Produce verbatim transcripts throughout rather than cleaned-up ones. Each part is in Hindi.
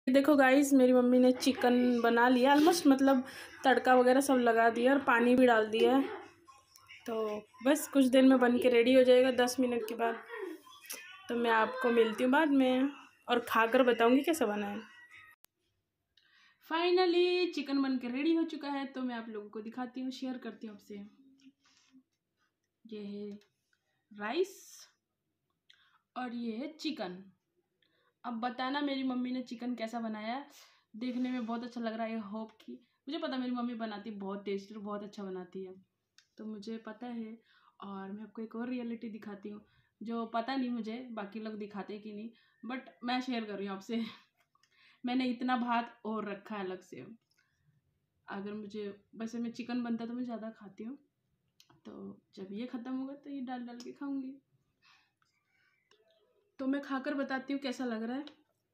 देखो गाइस, मेरी मम्मी ने चिकन बना लिया ऑलमोस्ट, मतलब तड़का वगैरह सब लगा दिया और पानी भी डाल दिया है। तो बस कुछ देर में बन के रेडी हो जाएगा, दस मिनट के बाद। तो मैं आपको मिलती हूँ बाद में और खाकर बताऊँगी कैसा बना है। फाइनली चिकन बन के रेडी हो चुका है, तो मैं आप लोगों को दिखाती हूँ, शेयर करती हूँ आपसे। ये है राइस और ये है चिकन। अब बताना मेरी मम्मी ने चिकन कैसा बनाया। देखने में बहुत अच्छा लग रहा है, होप कि मुझे पता मेरी मम्मी बनाती बहुत टेस्टी और बहुत अच्छा बनाती है, तो मुझे पता है। और मैं आपको एक और रियलिटी दिखाती हूँ जो पता नहीं मुझे बाकी लोग दिखाते कि नहीं, बट मैं शेयर कर रही हूँ आपसे। मैंने इतना भात और रखा है अलग से। अगर मुझे वैसे मैं चिकन बनता तो मैं ज़्यादा खाती हूँ, तो जब ये ख़त्म होगा तो ये डाल डाल के खाऊंगी। तो मैं खाकर बताती हूँ कैसा लग रहा है।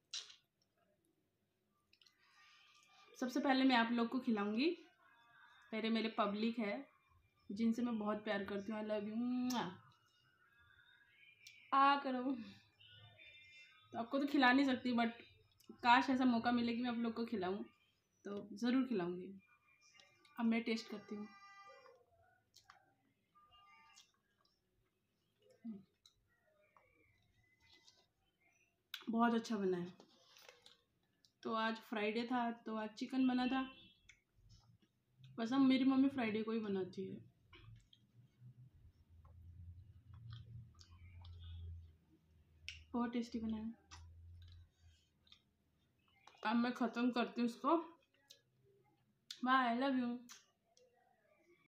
सबसे पहले मैं आप लोग को खिलाऊंगी। पहले मेरे पब्लिक है जिनसे मैं बहुत प्यार करती हूँ। आई लव यू। आ करो। तो आपको तो खिला नहीं सकती, बट काश ऐसा मौका मिले कि मैं आप लोग को खिलाऊं, तो ज़रूर खिलाऊंगी। अब मैं टेस्ट करती हूँ। बहुत अच्छा बना है। तो आज फ्राइडे था तो आज चिकन बना था। बस हम मेरी मम्मी फ्राइडे को ही बनाती है। बहुत टेस्टी बना है। अब मैं ख़त्म करती हूँ इसको। Bye, I love you.